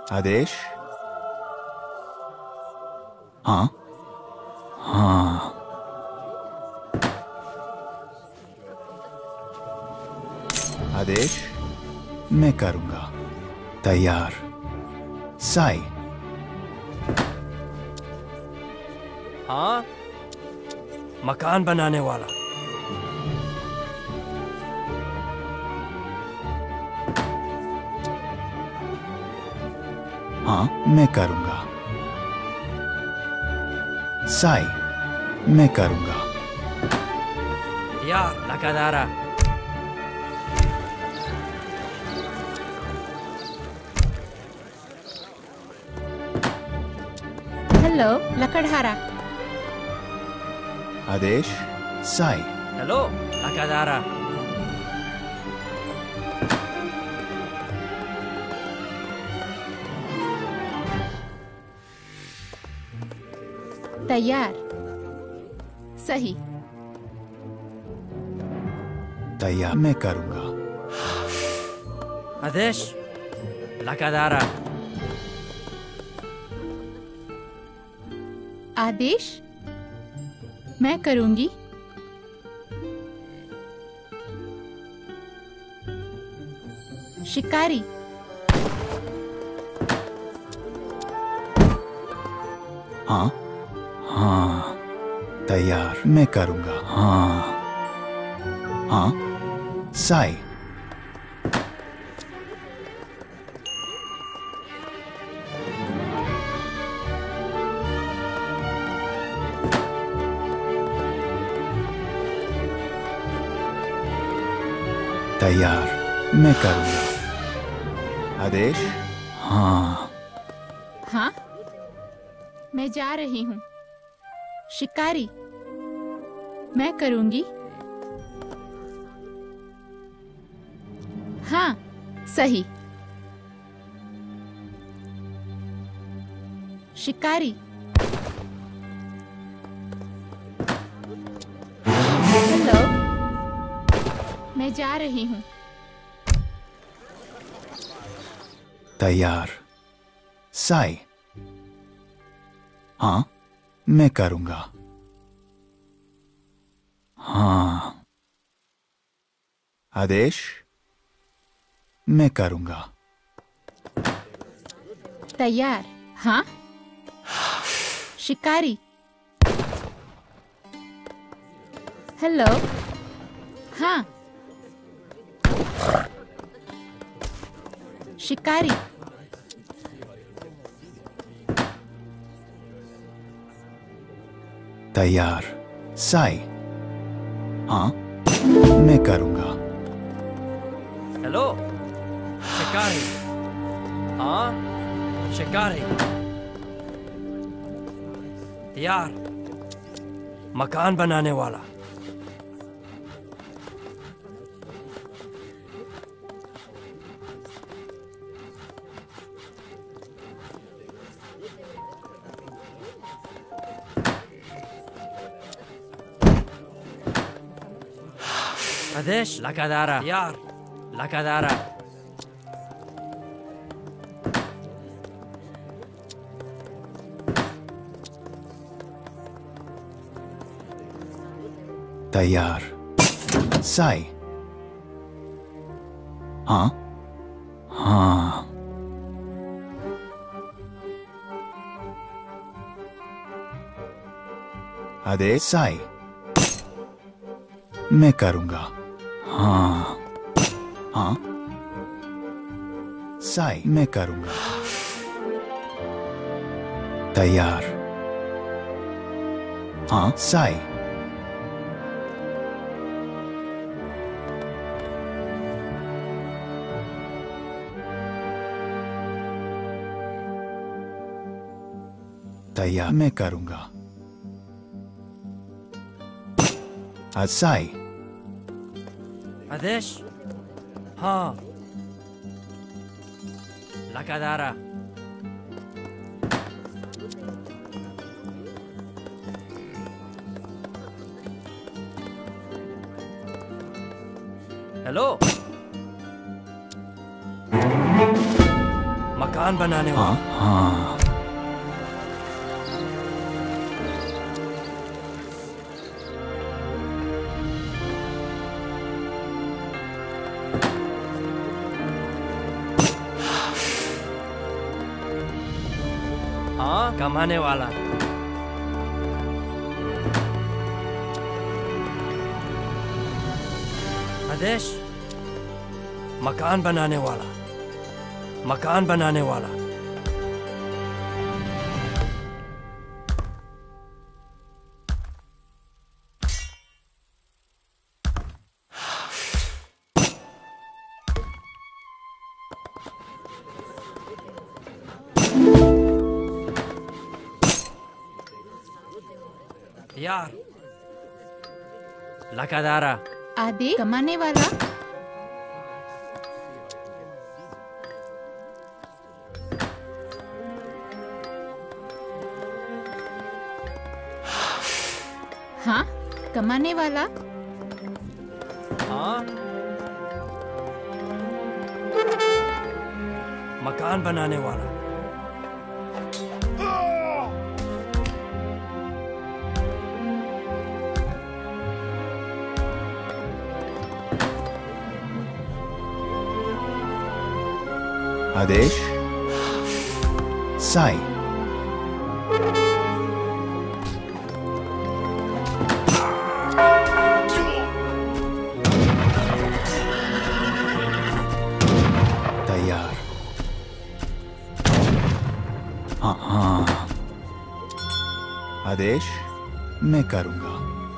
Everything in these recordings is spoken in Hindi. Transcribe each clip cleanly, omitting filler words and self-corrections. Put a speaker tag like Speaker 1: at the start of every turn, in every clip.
Speaker 1: आदेश। हाँ हाँ। आदेश मैं करूंगा। तैयार। साई।
Speaker 2: हाँ, मकान बनाने वाला।
Speaker 1: हाँ मैं करूंगा। साई मैं करूंगा।
Speaker 2: यार लकादारा।
Speaker 3: हेलो लकड़हारा।
Speaker 1: आदेश। साई।
Speaker 2: हेलो लकादारा।
Speaker 3: तैयार। सही।
Speaker 1: तैयार मैं करूंगा।
Speaker 2: आदेश लकादारा।
Speaker 3: आदेश मैं करूंगी। शिकारी।
Speaker 1: हाँ हाँ। तैयार मैं करूंगा। हाँ हाँ। साई। तैयार मैं करूंगा। आदेश। हाँ
Speaker 3: हाँ मैं जा रही हूँ। शिकारी मैं करूंगी। हाँ सही। शिकारी। हेलो मैं जा रही हूँ।
Speaker 1: तैयार। साई। हाँ मैं करूंगा। हाँ। आदेश मैं करूंगा।
Speaker 3: तैयार। हाँ। शिकारी। हेलो। हाँ। शिकारी।
Speaker 1: तैयार। साई। हाँ मैं करूंगा।
Speaker 2: हेलो शिकारी। हाँ शिकारी। यार मकान बनाने वाला। आदेश लकादारा। यार लकादारा।
Speaker 1: तैयार। साई। हाँ हाँ। आदेश। साई मैं करूंगा। हाँ हाँ। साई मैं करूंगा। तैयार। हाँ साई। तैयार मैं करूंगा। साई।
Speaker 2: आदेश। हाँ लकादारा। हेलो मकान बनाने
Speaker 1: हाँ
Speaker 2: वाला।
Speaker 1: हाँ।
Speaker 2: हाँ, कमाने वाला। आदेश, मकान बनाने वाला। मकान बनाने वाला। यार, लकादारा।
Speaker 3: आदेश कमाने वाला। हाँ, कमाने वाला।
Speaker 2: हाँ, मकान बनाने वाला।
Speaker 1: आदेश साई। तैयार। हाँ हाँ। आदेश मैं करूंगा।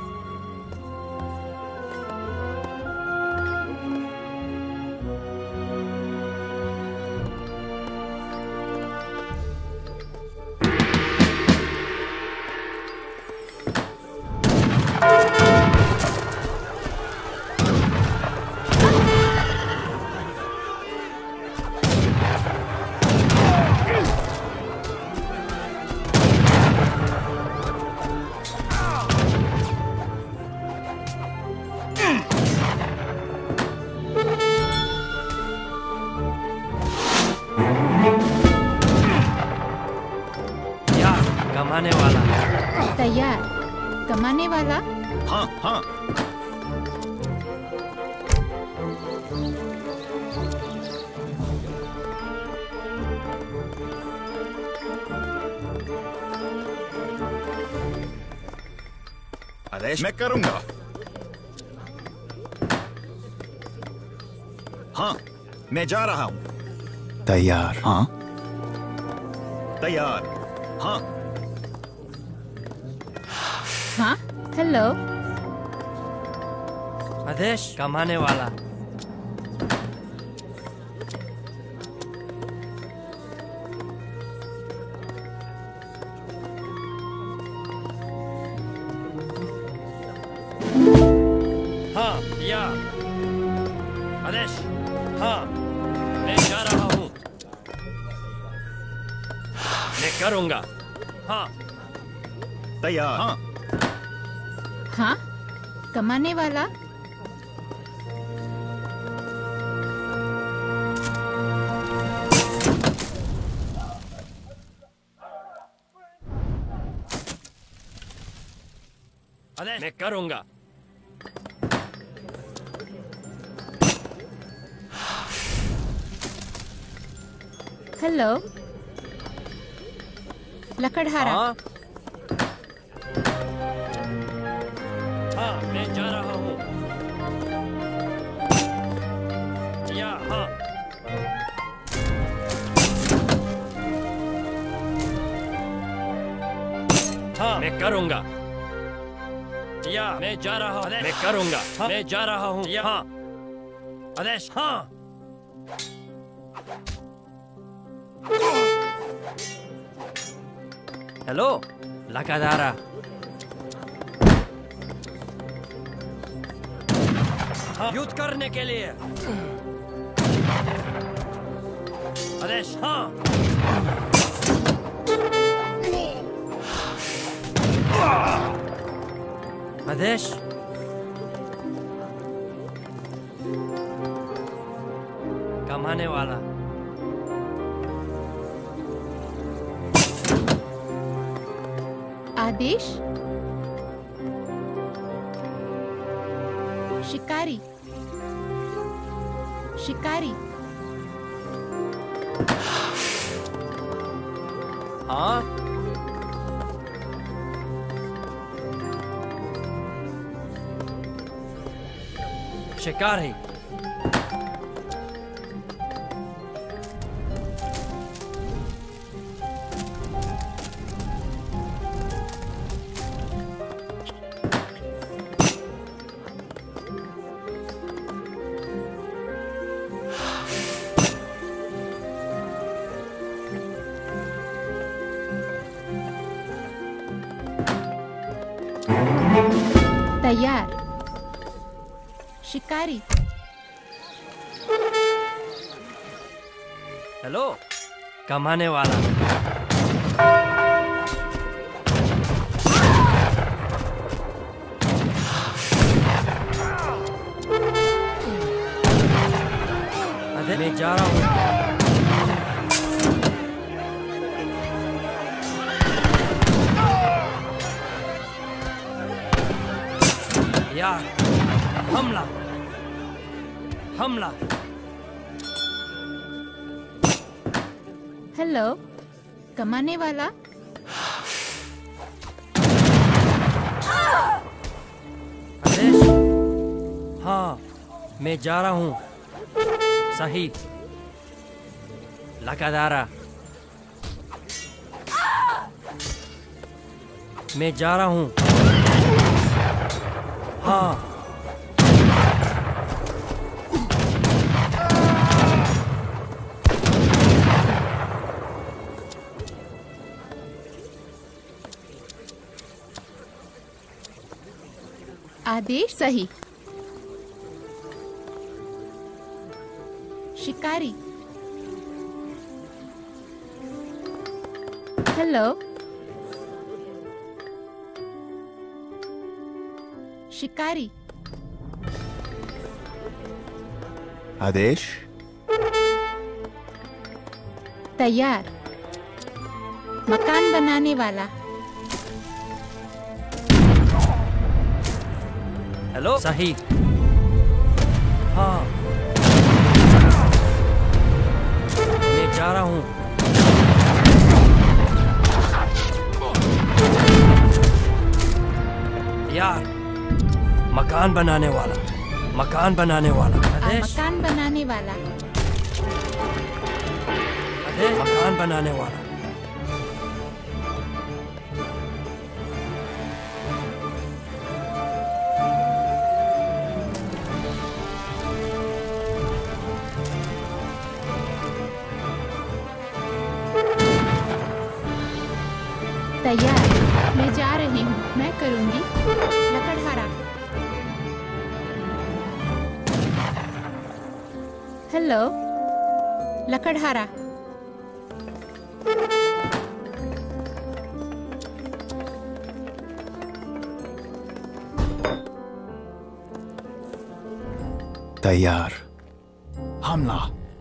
Speaker 1: कमाने वाला।
Speaker 3: तैयार। कमाने वाला।
Speaker 1: हाँ हाँ। आदेश मैं करूंगा। हाँ मैं जा रहा हूं। तैयार। हाँ तैयार। हाँ
Speaker 3: हाँ, हेलो।
Speaker 2: आदेश कमाने वाला। हाँ या आदेश। हाँ मैं जा रहा हूँ। मैं करूँगा। हाँ
Speaker 1: तैयार। हाँ
Speaker 3: हाँ, कमाने वाला।
Speaker 2: आदेश मैं करूँगा।
Speaker 3: हेलो। लकड़हारा।
Speaker 2: हाँ हाँ मैं जा रहा हूँ। या हाँ हाँ मैं करूँगा। या मैं जा रहा हूँ। मैं करूँगा। हाँ, मैं जा रहा हूँ। या हाँ आदेश। हाँ हेलो लकादारा। हाँ युद्ध करने के लिए। आदेश। हाँ आदेश। कमाने वाला।
Speaker 3: आदेश शिकारी शिकारी
Speaker 2: हाँ शिकार है।
Speaker 3: तैयार शिकारी
Speaker 2: हेलो कमाने वाला अरे मैं जा रहा हूँ। यार हमला हमला।
Speaker 3: हेलो कमाने वाला
Speaker 2: आदेश हाँ मैं जा रहा हूँ। सही लगातारा मैं जा रहा हूँ। हाँ
Speaker 3: आदेश सही शिकारी हेलो शिकारी
Speaker 1: आदेश
Speaker 3: तैयार मकान बनाने वाला
Speaker 2: हेलो सही हाँ मैं जा रहा हूँ। यार मकान बनाने वाला मकान बनाने वाला आदेश
Speaker 3: मकान बनाने वाला
Speaker 2: आदेश मकान बनाने वाला।
Speaker 3: तैयार मैं जा रही हूँ। मैं करूँगी लकड़हारा। हेलो लकड़हारा
Speaker 1: तैयार हमला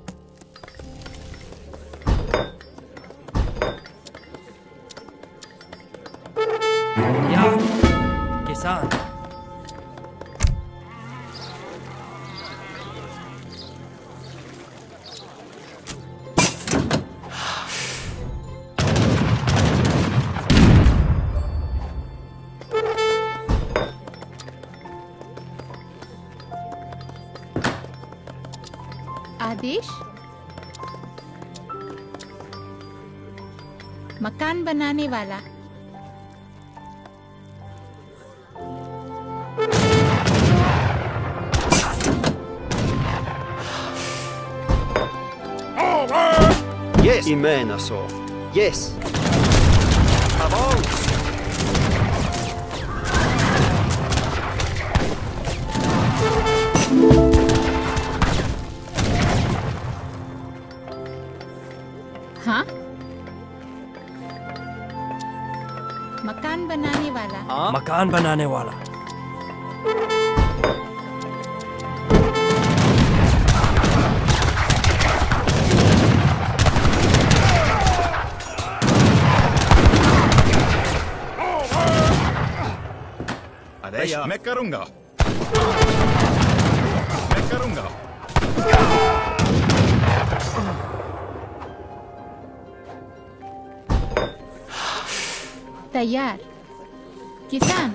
Speaker 2: यार किसान
Speaker 3: आदेश मकान बनाने वाला
Speaker 4: Yes. Imenaso. Yes. Avance.
Speaker 3: हाँ मकान बनाने वाला
Speaker 4: हाँ
Speaker 2: मकान बनाने वाला
Speaker 1: आदेश मैं करूंगा। मैं करूंगा।
Speaker 3: तैयार किसान।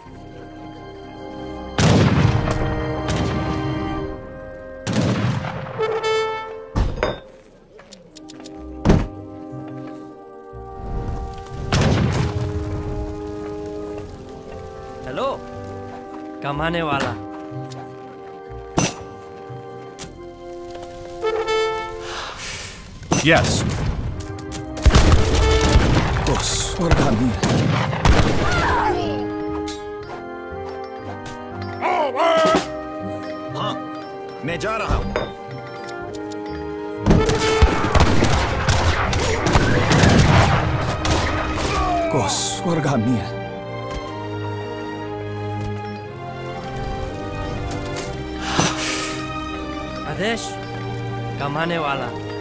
Speaker 2: हेलो कमाने वाला।
Speaker 1: यस तो स्वर्गामी हाँ मैं जा रहा हूं। को स्वर्गामी है।
Speaker 2: आदेश कमाने वाला।